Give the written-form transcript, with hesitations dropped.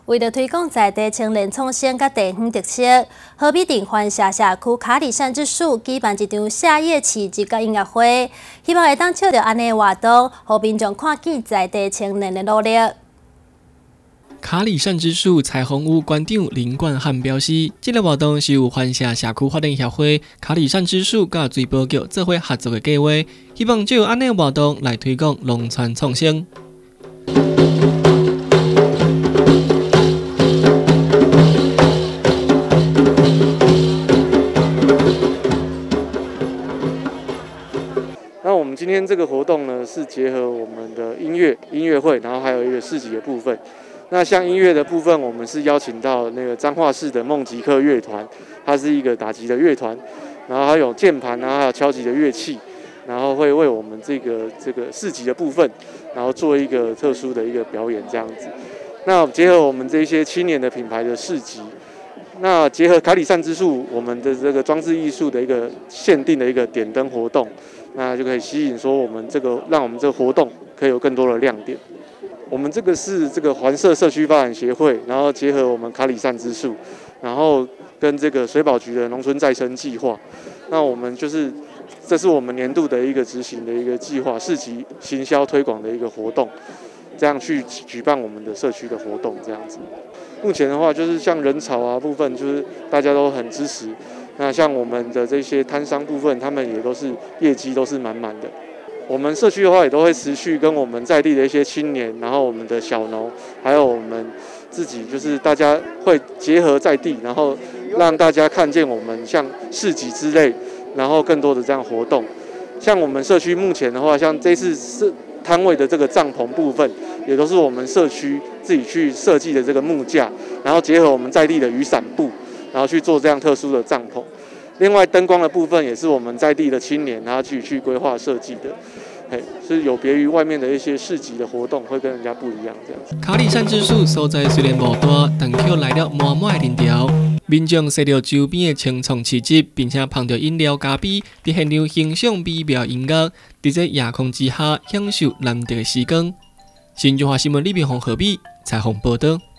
为了推广在地青年创新甲地方特色，河滨镇环社社区卡里善之树举办一场夏夜市集甲音乐会，希望会当借着安尼活动，互民众看见在地青年的努力。 卡里善之树彩虹屋馆长林冠汉表示，这个活动是由环社社区发展协会、卡里善之树甲水保局做伙合作的计划，希望借由安尼活动来推广农村创新。 那我们今天这个活动呢，是结合我们的音乐会，然后还有一个市集的部分。那像音乐的部分，我们是邀请到那个彰化市的梦吉克乐团，它是一个打击的乐团，然后还有键盘啊，还有敲击的乐器，然后会为我们这个市集的部分，然后做一个特殊的一个表演这样子。那结合我们这些青年的品牌的市集，那结合卡里善之树我们的这个装置艺术的一个限定的一个点灯活动，那就可以吸引说我们让我们这个活动可以有更多的亮点。我们这个是这个环社社区发展协会，然后结合我们卡里善之树，然后跟这个水保局的农村再生计划，那我们这是我们年度的一个执行的一个计划，市集行销推广的一个活动，这样去举办我们的社区的活动这样子。目前的话，就是像人潮啊部分，就是大家都很支持。那像我们的这些摊商部分，他们也都是业绩都是满满的。我们社区的话，也都会持续跟我们在地的一些青年，然后我们的小农，还有我们自己，就是大家会结合在地，然后让大家看见我们像市集之类，然后更多的这样活动。像我们社区目前的话，像这次摊位的这个帐篷部分，也都是我们社区自己去设计的这个木架，然后结合我们在地的雨伞布，然后去做这样特殊的帐篷。另外灯光的部分也是我们在地的青年，然后去规划设计的，是有别于外面的一些市集的活动，会跟人家不一样这样子。 卡里善之树所在虽然无大，但却来了满满的人潮。民众踅着周边的青葱市集，并且捧着饮料咖啡，伫现场欣赏美妙音乐，伫这夜空之下享受难得的时光。新中华新闻李炳宏何必采访报道。